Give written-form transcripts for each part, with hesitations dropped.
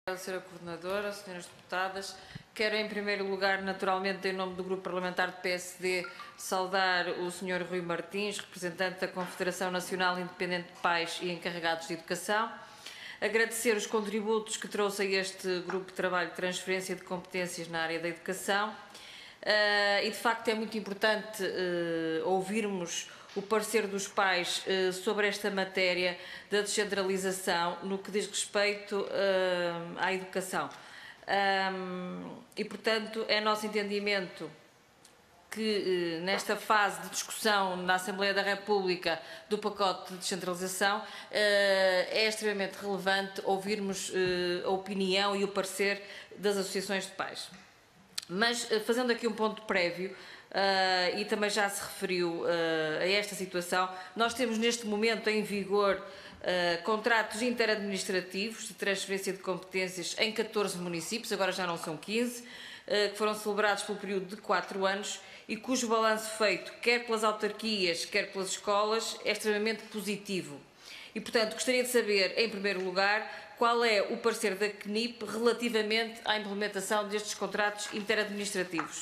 Senhora Coordenadora, senhoras deputadas, quero em primeiro lugar, naturalmente, em nome do Grupo Parlamentar do PSD, saudar o Sr. Rui Martins, representante da Confederação Nacional Independente de Pais e Encarregados de Educação, agradecer os contributos que trouxe a este grupo de trabalho de transferência de competências na área da educação e, de facto, é muito importante ouvirmos o parecer dos pais sobre esta matéria da descentralização no que diz respeito à educação. E, portanto, é nosso entendimento que nesta fase de discussão na Assembleia da República do pacote de descentralização é extremamente relevante ouvirmos a opinião e o parecer das associações de pais. Mas, fazendo aqui um ponto prévio, e também já se referiu a esta situação, nós temos neste momento em vigor contratos interadministrativos de transferência de competências em 14 municípios, agora já não são 15, que foram celebrados pelo período de 4 anos e cujo balanço feito, quer pelas autarquias, quer pelas escolas, é extremamente positivo. E, portanto, gostaria de saber, em primeiro lugar, qual é o parecer da CNIP relativamente à implementação destes contratos interadministrativos.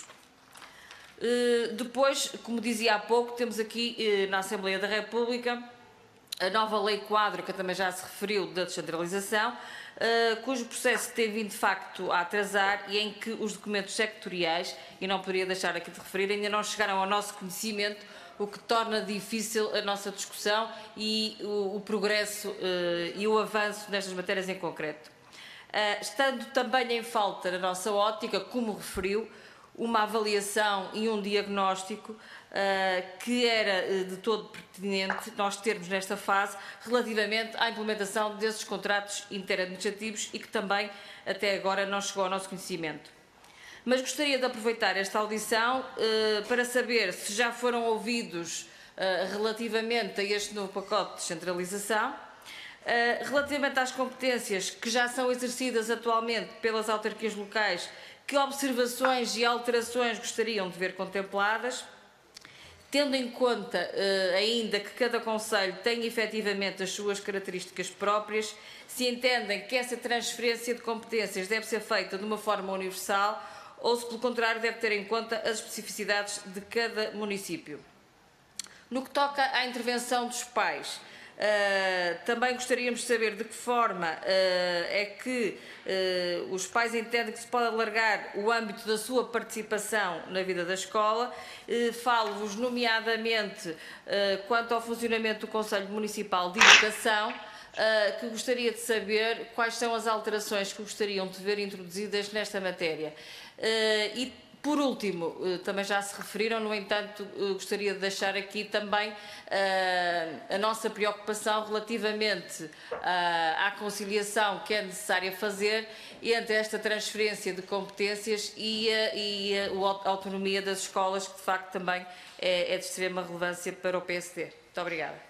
Depois, como dizia há pouco, temos aqui na Assembleia da República a nova Lei Quadro, que também já se referiu, da descentralização, cujo processo tem vindo de facto a atrasar e em que os documentos sectoriais, e não poderia deixar aqui de referir, ainda não chegaram ao nosso conhecimento, o que torna difícil a nossa discussão e o progresso e o avanço nestas matérias em concreto. Estando também em falta, na nossa ótica, como referiu, uma avaliação e um diagnóstico que era de todo pertinente nós termos nesta fase relativamente à implementação desses contratos interadministrativos e que também até agora não chegou ao nosso conhecimento. Mas gostaria de aproveitar esta audição para saber se já foram ouvidos relativamente a este novo pacote de descentralização, relativamente às competências que já são exercidas atualmente pelas autarquias locais, que observações e alterações gostariam de ver contempladas, tendo em conta ainda que cada concelho tem efetivamente as suas características próprias, se entendem que essa transferência de competências deve ser feita de uma forma universal ou se, pelo contrário, deve ter em conta as especificidades de cada município. No que toca à intervenção dos pais, também gostaríamos de saber de que forma é que os pais entendem que se pode alargar o âmbito da sua participação na vida da escola. Falo-vos nomeadamente quanto ao funcionamento do Conselho Municipal de Educação, que gostaria de saber quais são as alterações que gostariam de ver introduzidas nesta matéria. E, por último, também já se referiram, no entanto, gostaria de deixar aqui também a nossa preocupação relativamente à conciliação que é necessária fazer entre esta transferência de competências e a autonomia das escolas, que de facto também é de extrema relevância para o PSD. Muito obrigada.